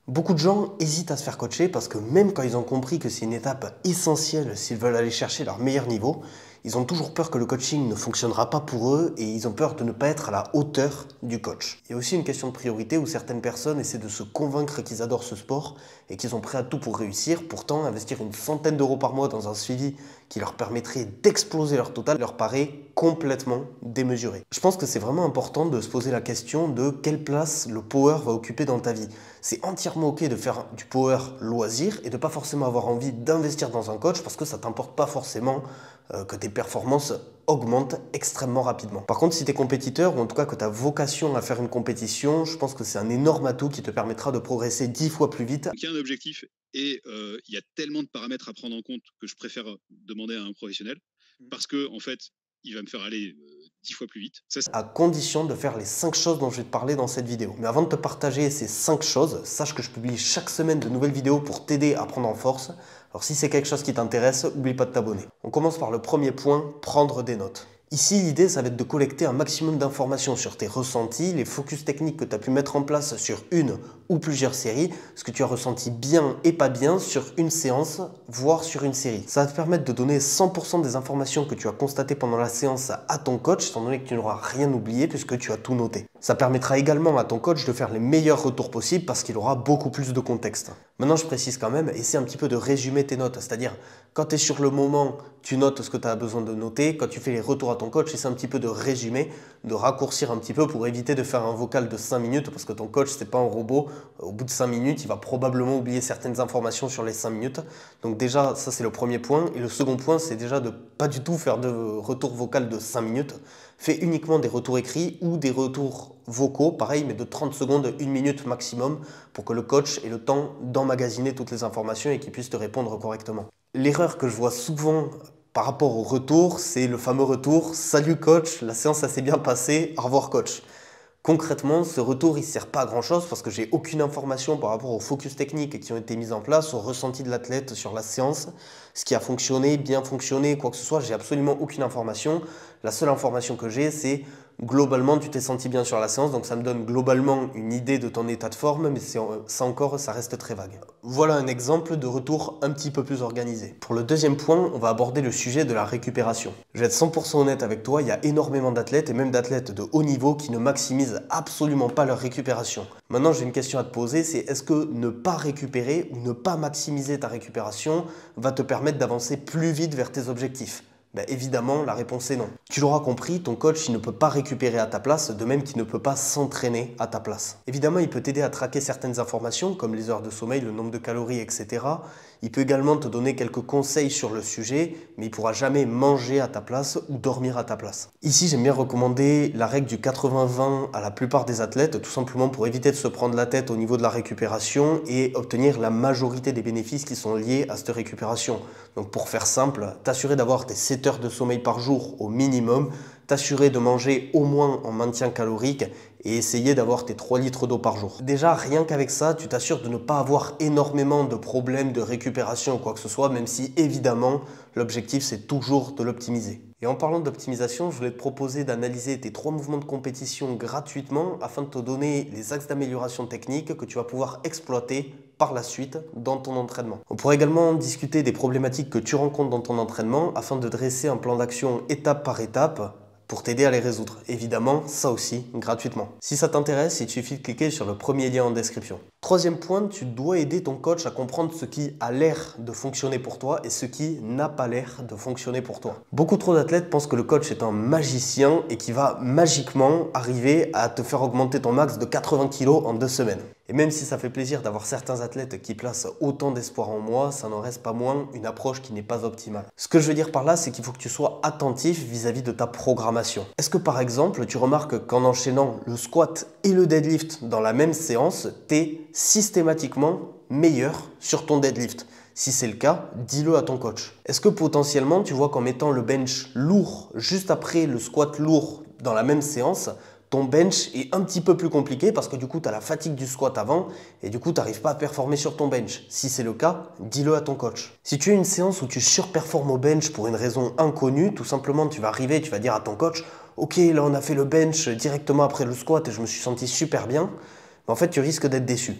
Beaucoup de gens hésitent à se faire coacher parce que même quand ils ont compris que c'est une étape essentielle s'ils veulent aller chercher leur meilleur niveau, ils ont toujours peur que le coaching ne fonctionnera pas pour eux et ils ont peur de ne pas être à la hauteur du coach. Il y a aussi une question de priorité où certaines personnes essaient de se convaincre qu'ils adorent ce sport et qu'ils sont prêts à tout pour réussir. Pourtant, investir une centaine d'euros par mois dans un suivi qui leur permettrait d'exploser leur total leur paraît complètement démesuré. Je pense que c'est vraiment important de se poser la question de quelle place le power va occuper dans ta vie. C'est entièrement ok de faire du power loisir et de pas forcément avoir envie d'investir dans un coach parce que ça t'importe pas forcément que tes performances augmentent extrêmement rapidement. Par contre, si tu es compétiteur ou en tout cas que tu as vocation à faire une compétition, je pense que c'est un énorme atout qui te permettra de progresser 10 fois plus vite. Il y a un objectif et il y a tellement de paramètres à prendre en compte que je préfère demander à un professionnel parce que en fait, il va me faire aller 10 fois plus vite. À condition de faire les 5 choses dont je vais te parler dans cette vidéo. Mais avant de te partager ces 5 choses, sache que je publie chaque semaine de nouvelles vidéos pour t'aider à prendre en force. Alors si c'est quelque chose qui t'intéresse, n'oublie pas de t'abonner. On commence par le premier point, prendre des notes. Ici, l'idée, ça va être de collecter un maximum d'informations sur tes ressentis, les focus techniques que tu as pu mettre en place sur une ou plusieurs séries, ce que tu as ressenti bien et pas bien sur une séance, voire sur une série. Ça va te permettre de donner 100% des informations que tu as constatées pendant la séance à ton coach, étant donné que tu n'auras rien oublié puisque tu as tout noté. Ça permettra également à ton coach de faire les meilleurs retours possibles parce qu'il aura beaucoup plus de contexte. Maintenant, je précise quand même, essaie un petit peu de résumer tes notes, c'est-à-dire quand tu es sur le moment, tu notes ce que tu as besoin de noter. Quand tu fais les retours à ton coach, essaie un petit peu de résumer, de raccourcir un petit peu pour éviter de faire un vocal de 5 minutes parce que ton coach, c'est pas un robot. Au bout de 5 minutes, il va probablement oublier certaines informations sur les 5 minutes. Donc déjà, ça c'est le premier point. Et le second point, c'est déjà de pas du tout faire de retour vocal de 5 minutes. Fais uniquement des retours écrits ou des retours vocaux, pareil, mais de 30 secondes, 1 minute maximum pour que le coach ait le temps d'emmagasiner toutes les informations et qu'il puisse te répondre correctement. L'erreur que je vois souvent par rapport au retour, c'est le fameux retour « Salut coach, la séance s'est bien passée, au revoir coach ». Concrètement, ce retour, il ne sert pas à grand chose parce que j'ai aucune information par rapport aux focus techniques qui ont été mis en place, au ressenti de l'athlète sur la séance, ce qui a fonctionné, bien fonctionné, quoi que ce soit, j'ai absolument aucune information. La seule information que j'ai, c'est globalement, tu t'es senti bien sur la séance, donc ça me donne globalement une idée de ton état de forme, mais ça encore, ça reste très vague. Voilà un exemple de retour un petit peu plus organisé. Pour le deuxième point, on va aborder le sujet de la récupération. Je vais être 100% honnête avec toi, il y a énormément d'athlètes et même d'athlètes de haut niveau qui ne maximisent absolument pas leur récupération. Maintenant, j'ai une question à te poser, c'est est-ce que ne pas récupérer ou ne pas maximiser ta récupération va te permettre d'avancer plus vite vers tes objectifs? Ben évidemment, la réponse est non. Tu l'auras compris, ton coach il ne peut pas récupérer à ta place, de même qu'il ne peut pas s'entraîner à ta place. Évidemment, il peut t'aider à traquer certaines informations, comme les heures de sommeil, le nombre de calories, etc. Il peut également te donner quelques conseils sur le sujet, mais il ne pourra jamais manger à ta place ou dormir à ta place. Ici, j'aime bien recommander la règle du 80-20 à la plupart des athlètes, tout simplement pour éviter de se prendre la tête au niveau de la récupération et obtenir la majorité des bénéfices qui sont liés à cette récupération. Donc pour faire simple, t'assurer d'avoir tes 7 heures de sommeil par jour au minimum, t'assurer de manger au moins en maintien calorique et essayer d'avoir tes 3 litres d'eau par jour. Déjà, rien qu'avec ça, tu t'assures de ne pas avoir énormément de problèmes de récupération ou quoi que ce soit, même si évidemment, l'objectif c'est toujours de l'optimiser. Et en parlant d'optimisation, je voulais te proposer d'analyser tes 3 mouvements de compétition gratuitement afin de te donner les axes d'amélioration technique que tu vas pouvoir exploiter par la suite dans ton entraînement. On pourrait également discuter des problématiques que tu rencontres dans ton entraînement afin de dresser un plan d'action étape par étape pour t'aider à les résoudre. Évidemment, ça aussi, gratuitement. Si ça t'intéresse, il suffit de cliquer sur le premier lien en description. Troisième point, tu dois aider ton coach à comprendre ce qui a l'air de fonctionner pour toi et ce qui n'a pas l'air de fonctionner pour toi. Beaucoup trop d'athlètes pensent que le coach est un magicien et qu'il va magiquement arriver à te faire augmenter ton max de 80 kg en 2 semaines. Et même si ça fait plaisir d'avoir certains athlètes qui placent autant d'espoir en moi, ça n'en reste pas moins une approche qui n'est pas optimale. Ce que je veux dire par là, c'est qu'il faut que tu sois attentif vis-à-vis de ta programmation. Est-ce que par exemple, tu remarques qu'en enchaînant le squat et le deadlift dans la même séance, tu es systématiquement meilleur sur ton deadlift? Si c'est le cas, dis-le à ton coach. Est-ce que potentiellement, tu vois qu'en mettant le bench lourd juste après le squat lourd dans la même séance, ton bench est un petit peu plus compliqué parce que du coup, tu as la fatigue du squat avant et du coup, tu n'arrives pas à performer sur ton bench. Si c'est le cas, dis-le à ton coach. Si tu as une séance où tu surperformes au bench pour une raison inconnue, tout simplement, tu vas arriver, tu vas dire à ton coach « Ok, là, on a fait le bench directement après le squat et je me suis senti super bien. » Mais en fait, tu risques d'être déçu.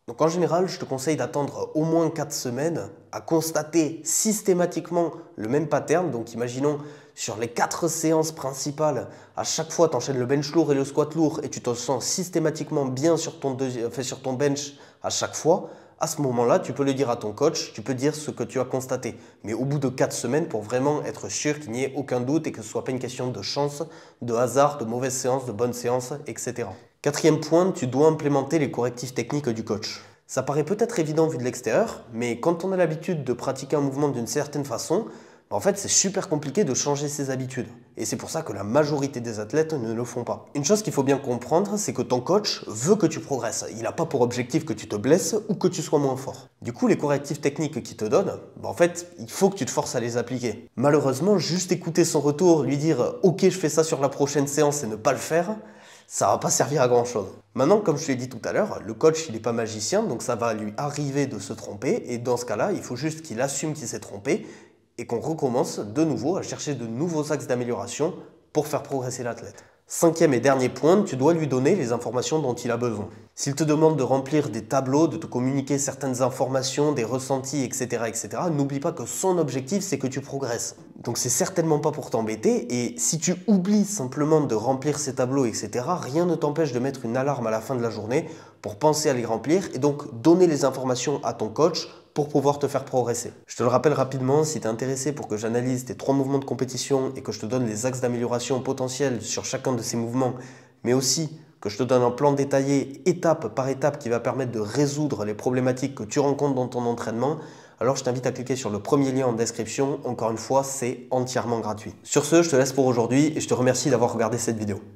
Donc en général, je te conseille d'attendre au moins 4 semaines à constater systématiquement le même pattern. Donc imaginons sur les 4 séances principales, à chaque fois tu enchaînes le bench lourd et le squat lourd et tu te sens systématiquement bien sur ton bench à chaque fois. À ce moment-là, tu peux le dire à ton coach, tu peux dire ce que tu as constaté. Mais au bout de 4 semaines, pour vraiment être sûr qu'il n'y ait aucun doute et que ce ne soit pas une question de chance, de hasard, de mauvaise séance, de bonne séance, etc. Quatrième point, tu dois implémenter les correctifs techniques du coach. Ça paraît peut-être évident vu de l'extérieur, mais quand on a l'habitude de pratiquer un mouvement d'une certaine façon, en fait c'est super compliqué de changer ses habitudes. Et c'est pour ça que la majorité des athlètes ne le font pas. Une chose qu'il faut bien comprendre, c'est que ton coach veut que tu progresses. Il n'a pas pour objectif que tu te blesses ou que tu sois moins fort. Du coup, les correctifs techniques qu'il te donne, en fait, il faut que tu te forces à les appliquer. Malheureusement, juste écouter son retour, lui dire « Ok, je fais ça sur la prochaine séance » et ne pas le faire, ça va pas servir à grand chose. Maintenant, comme je te l'ai dit tout à l'heure, le coach il n'est pas magicien, donc ça va lui arriver de se tromper, et dans ce cas-là, il faut juste qu'il assume qu'il s'est trompé, et qu'on recommence de nouveau à chercher de nouveaux axes d'amélioration pour faire progresser l'athlète. Cinquième et dernier point, tu dois lui donner les informations dont il a besoin. S'il te demande de remplir des tableaux, de te communiquer certaines informations, des ressentis, etc., n'oublie pas que son objectif, c'est que tu progresses. Donc c'est certainement pas pour t'embêter, et si tu oublies simplement de remplir ces tableaux, etc., rien ne t'empêche de mettre une alarme à la fin de la journée pour penser à les remplir et donc donner les informations à ton coach pour pouvoir te faire progresser. Je te le rappelle rapidement, si tu es intéressé pour que j'analyse tes 3 mouvements de compétition et que je te donne les axes d'amélioration potentiels sur chacun de ces mouvements, mais aussi que je te donne un plan détaillé étape par étape qui va permettre de résoudre les problématiques que tu rencontres dans ton entraînement, alors je t'invite à cliquer sur le premier lien en description. Encore une fois, c'est entièrement gratuit. Sur ce, je te laisse pour aujourd'hui et je te remercie d'avoir regardé cette vidéo.